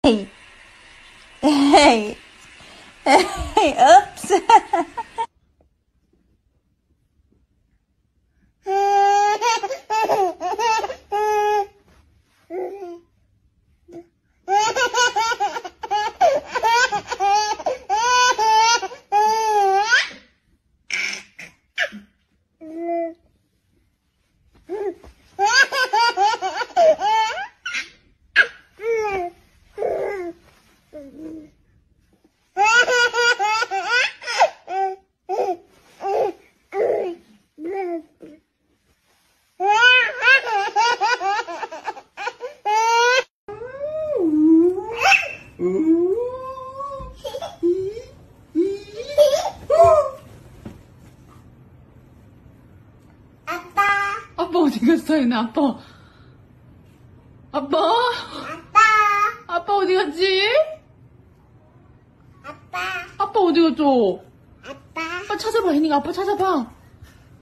Hey, hey, hey, oops. 아빠 어디 갔어, 얘네, 아빠. 아빠? 아빠 어디 갔지? 아빠 어디 갔죠? 아빠 찾아봐, 얘네가 아빠 찾아봐.